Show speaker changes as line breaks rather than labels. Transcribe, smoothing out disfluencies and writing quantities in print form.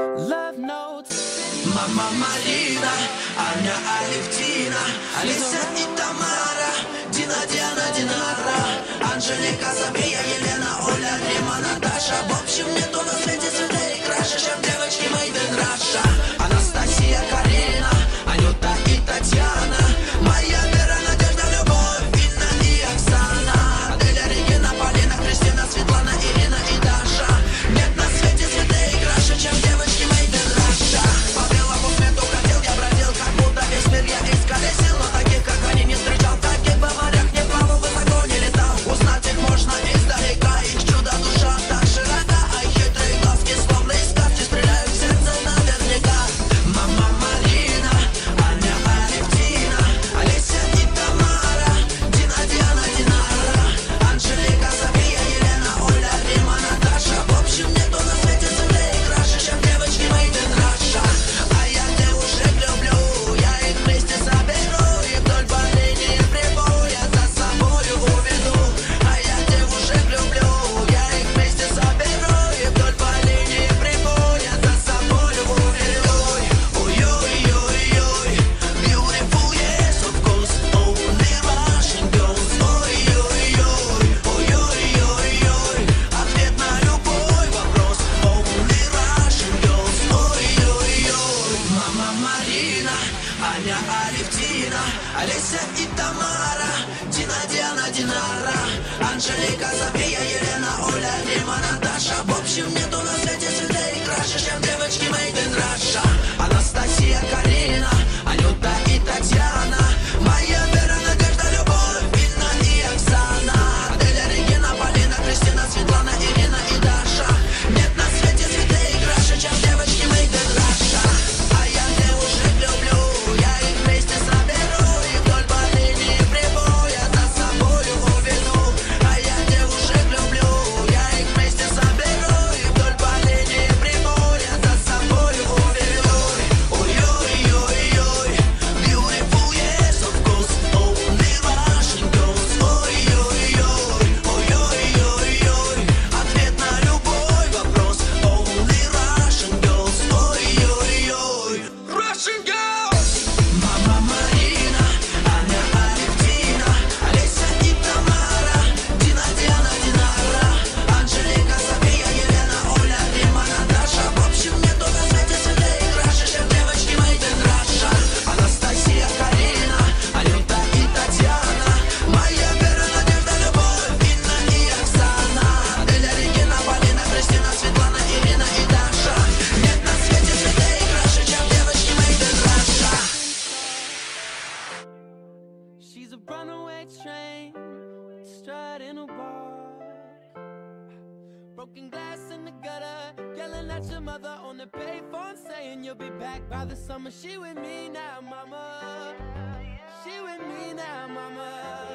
Love notes.
Мама Марина, Аня Алевтина, Алиса и Тамара, Дина, Диана, Динара, Анжелика, София, Елена, Оля, Рима, Наташа. В общем, нету на свете цветей краше, чем девочки мои Мейден Раша. Анастасия, Карина, Анюта и Татьяна, моя Вера, Надежда, Любовь, Инна и Оксана, Аделя, Регина, Полина, Кристина, Светлана, Ирина и Даша. Нет на свете цветей краше, чем девочки Мейден Раша. По белому свету ходил, я бродил, как будто весь мир я исколесил, но таких, как они, не встречал. Таких в морях не плавал, высоко не летал. Узнать их можно издалека, их чудо душа так широка, а их хитрые глазки словно из сказки стреляют в сердце наверняка. Мама Марина, Аня Алевтина, Олеся и Тамара, Дина, Диана, Динара, Анжелика, София, Елена, Оля, Рима, Наташа. В общем, нету на свете цветей краше, чем девочки Мейден Раша. А я девушек люблю, я их вместе соберу и вдоль по линии прибоя за собою уведу. А я девушек люблю, я их вместе соберу и вдоль по линии прибоя за собою уведу. Ой-ой-ой-ой, beautiful, yes, of course, only Russian girls. Ой-ой-ой, ой-ой-ой-ой, ответ на любой вопрос, only Russian girls. Ой-ой-ой, мама Марина, Аня Алевтина, Олеся и Тамара, Дина, Диана, Динара, Анжелика, София, Елена, Оля, Рима, Наташа. В общем, нету на свете цветей краше, чем девочки Мейден Раша. Анастасия, Карина, Анюта и Татьяна, моя Вера, Надежда, Любовь, Инна и Оксана, Аделя, Регина, Полина, Кристина, Светлана, Ирина и Даша. Нет на свете цветей краше, чем девочки Мейден Раша. А я девушек люблю, я их вместе соберу и вдоль по линии прибоя за собою уведу. А я девушек люблю, я их вместе соберу и вдоль по линии прибоя за собою уведу. Ой-ой-ой-ой, beautiful, yes, of course, only Russian girls. Ой-ой-ой, ой-ой-ой-ой, ответ на любой вопрос, only Russian girls. Ой-ой-ой, Russian girls. Мама Марина, Аня Алевтина, Олеся и Тамара, Дина, Диана, Динара, Анжелика, София, Елена, Оля, Рима, Наташа. В общем, нету на свете цветей краше, чем девочки Мейден Раша. Анастасия, Карина, Анюта и Татьяна, моя Вера, Надежда, Любовь, Инна и Оксана, Аделя, Регина, Полина, Кристина, Светлана, Ирина и Даша. Нет на свете цветей краше, чем девочки Мейден Раша.
She's a runaway train, strut in a walk. Broken glass in the gutter, yelling at your mother on the payphone, saying you'll be back by the summer. She with me now, mama. She with me now, mama.